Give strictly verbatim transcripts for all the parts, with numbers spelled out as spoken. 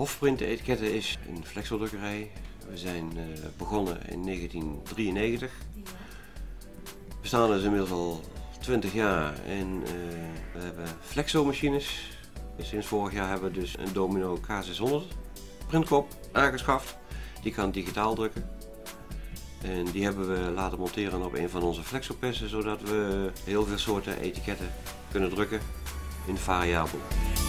Hofprint-etiketten is een flexodrukkerij. We zijn uh, begonnen in negentien drieënnegentig. We bestaan dus inmiddels al twintig jaar en uh, we hebben flexo-machines. Sinds vorig jaar hebben we dus een Domino K zeshonderd printkop aangeschaft. Die kan digitaal drukken. En die hebben we laten monteren op een van onze flexopressen, zodat we heel veel soorten etiketten kunnen drukken in variabel.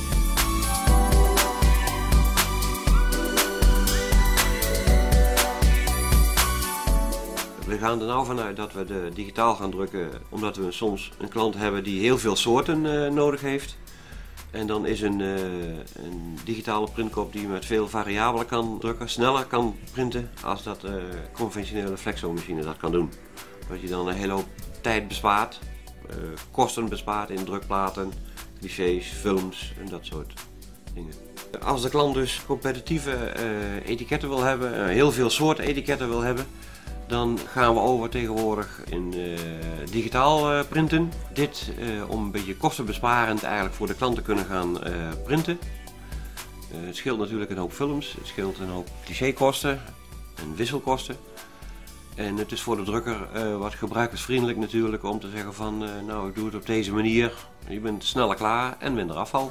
We gaan er nou vanuit dat we de digitaal gaan drukken, omdat we soms een klant hebben die heel veel soorten uh, nodig heeft. En dan is een, uh, een digitale printkop die met veel variabelen kan drukken, sneller kan printen als dat uh, conventionele flexo-machine dat kan doen. Dat je dan een hele hoop tijd bespaart, uh, kosten bespaart in drukplaten, clichés, films en dat soort dingen. Als de klant dus competitieve uh, etiketten wil hebben, uh, heel veel soorten etiketten wil hebben, dan gaan we over tegenwoordig in uh, digitaal uh, printen. Dit uh, om een beetje kostenbesparend eigenlijk voor de klant te kunnen gaan uh, printen. Uh, het scheelt natuurlijk een hoop films, het scheelt een hoop clichékosten en wisselkosten. En het is voor de drukker uh, wat gebruikersvriendelijk natuurlijk om te zeggen van uh, nou ik doe het op deze manier. Je bent sneller klaar en minder afval.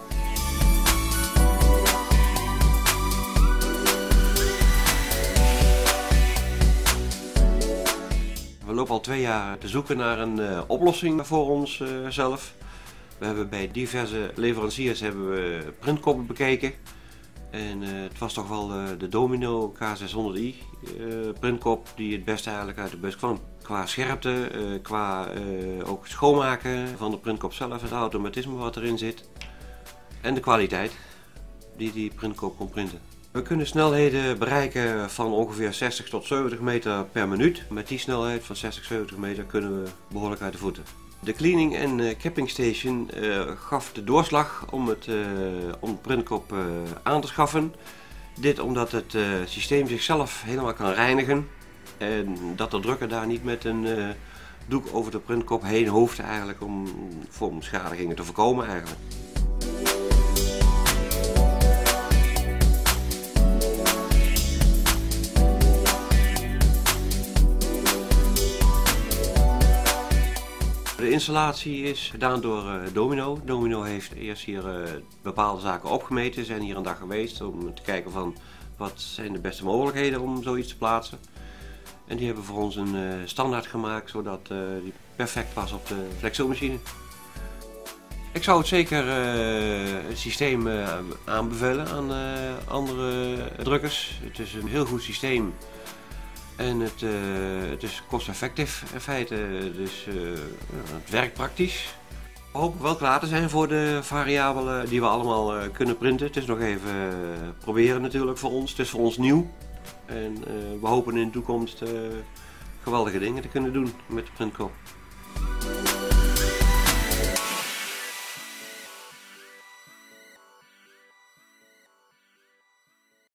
We lopen al twee jaar te zoeken naar een uh, oplossing voor onszelf. Uh, we hebben bij diverse leveranciers hebben we printkoppen bekeken. En uh, het was toch wel uh, de Domino K zeshonderd i uh, printkop die het beste eigenlijk uit de bus kwam. Qua scherpte, uh, qua uh, ook schoonmaken van de printkop zelf, het automatisme wat erin zit. En de kwaliteit die die printkop kon printen. We kunnen snelheden bereiken van ongeveer zestig tot zeventig meter per minuut. Met die snelheid van zestig tot zeventig meter kunnen we behoorlijk uit de voeten. De cleaning en uh, capping station uh, gaf de doorslag om, het, uh, om de printkop uh, aan te schaffen. Dit omdat het uh, systeem zichzelf helemaal kan reinigen. En dat de drukker daar niet met een uh, doek over de printkop heen hoeft eigenlijk om, om beschadigingen te voorkomen eigenlijk. De installatie is gedaan door uh, Domino. Domino heeft eerst hier uh, bepaalde zaken opgemeten. We zijn hier een dag geweest om te kijken van wat zijn de beste mogelijkheden om zoiets te plaatsen. En die hebben voor ons een uh, standaard gemaakt zodat uh, die perfect was op de flexo-machine. Ik zou het zeker uh, het systeem uh, aanbevelen aan uh, andere drukkers. Het is een heel goed systeem. En het, uh, het is kosteneffectief in feite, dus uh, het werkt praktisch. We hopen wel klaar te zijn voor de variabelen die we allemaal uh, kunnen printen. Het is nog even uh, proberen natuurlijk voor ons, het is voor ons nieuw. En uh, we hopen in de toekomst uh, geweldige dingen te kunnen doen met de printkop.